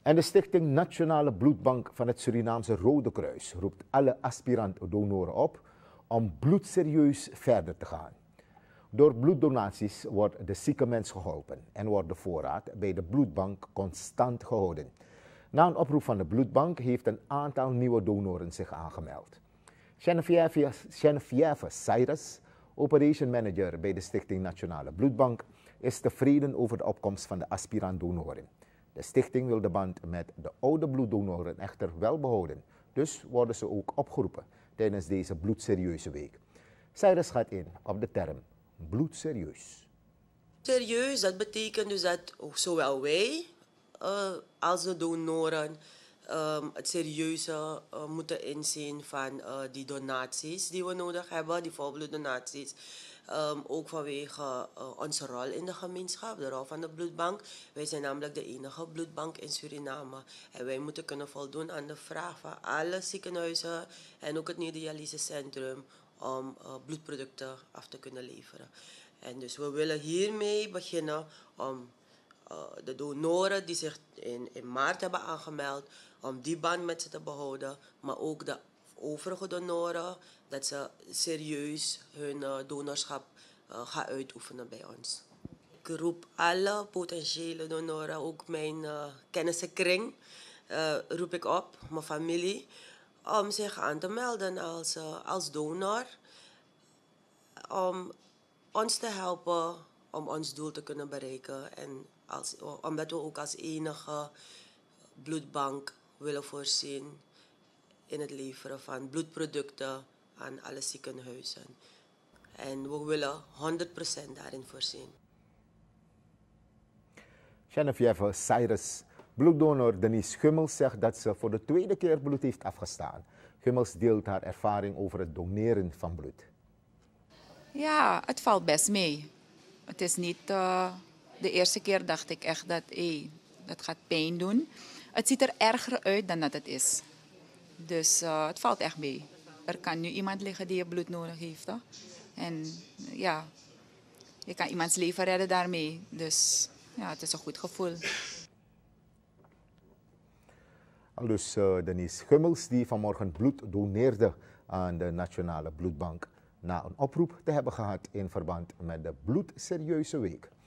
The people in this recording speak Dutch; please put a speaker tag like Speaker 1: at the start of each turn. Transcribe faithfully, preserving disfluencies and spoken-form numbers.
Speaker 1: En de Stichting Nationale Bloedbank van het Surinaamse Rode Kruis roept alle aspirant-donoren op om bloedserieus verder te gaan. Door bloeddonaties wordt de zieke mens geholpen en wordt de voorraad bij de bloedbank constant gehouden. Na een oproep van de bloedbank heeft een aantal nieuwe donoren zich aangemeld. Geneviève, Geneviève Cyrus, Operation Manager bij de Stichting Nationale Bloedbank, is tevreden over de opkomst van de aspirant-donoren. De stichting wil de band met de oude bloeddonoren echter wel behouden, dus worden ze ook opgeroepen tijdens deze bloedserieuze week. Cyrus gaat in op de term bloedserieus.
Speaker 2: Serieus, dat betekent dus dat zowel wij uh, als de donoren um, het serieuze uh, moeten inzien van uh, die donaties die we nodig hebben, die volbloeddonaties. Um, ook vanwege uh, onze rol in de gemeenschap, de rol van de bloedbank. Wij zijn namelijk de enige bloedbank in Suriname. En wij moeten kunnen voldoen aan de vraag van alle ziekenhuizen en ook het Nederdialysecentrum om uh, bloedproducten af te kunnen leveren. En dus we willen hiermee beginnen om uh, de donoren die zich in, in maart hebben aangemeld, om die band met ze te behouden, maar ook de overige donoren, dat ze serieus hun uh, donorschap uh, gaan uitoefenen bij ons. Ik roep alle potentiële donoren, ook mijn uh, kennissenkring, uh, roep ik op, mijn familie, om zich aan te melden als, uh, als donor, om ons te helpen om ons doel te kunnen bereiken. En als, omdat we ook als enige bloedbank willen voorzien in het leveren van bloedproducten aan alle ziekenhuizen. En we willen honderd procent daarin voorzien.
Speaker 1: Geneviève Cyrus, bloeddonor Denise Gummels zegt dat ze voor de tweede keer bloed heeft afgestaan. Gummels deelt haar ervaring over het doneren van bloed.
Speaker 3: Ja, het valt best mee. Het is niet... Uh, de eerste keer dacht ik echt dat hey, dat gaat pijn doen. Het ziet er erger uit dan dat het is. Dus uh, het valt echt mee. Er kan nu iemand liggen die je bloed nodig heeft. Toch? En ja, je kan iemands leven redden daarmee. Dus ja, het is een goed gevoel.
Speaker 1: Dus uh, Denise Gummels die vanmorgen bloed doneerde aan de Nationale Bloedbank na een oproep te hebben gehad in verband met de bloedserieuze week.